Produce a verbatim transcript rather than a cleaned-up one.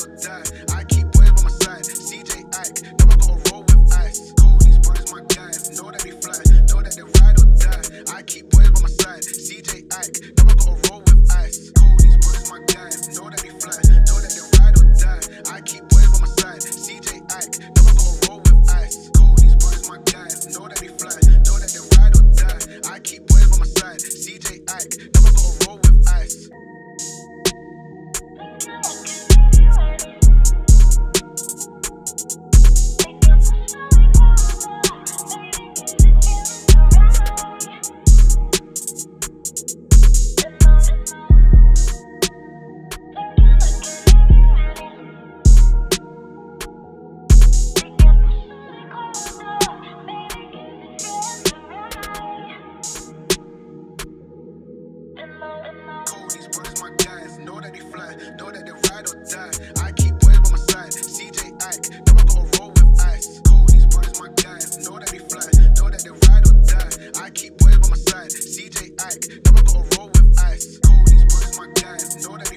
or die. I keep boys by my side. C J Ike, never gotta roll with ice. Cool, these brothers my guys. Know that they fly, know that they ride or die. I keep boys by my side. C J Ike, never gotta roll with ice. Cool, these brothers my guys. Know that they fly, know that they ride or die. I keep boys by my side. C J Ike, never gotta roll with ice. Cool, these brothers my guys. Know that they fly, know that they ride or die. I keep boys by my side. C J Ike, never gotta roll with ice. Know that they fly, know that they ride or die. I keep boys by my side. C J Ike, never gotta roll with ice. Cool, these brothers my guys. Know that they fly, know that they ride or die. I keep boys by my side. C J Ike, never gotta roll with ice. Cool, these brothers my guys. Know that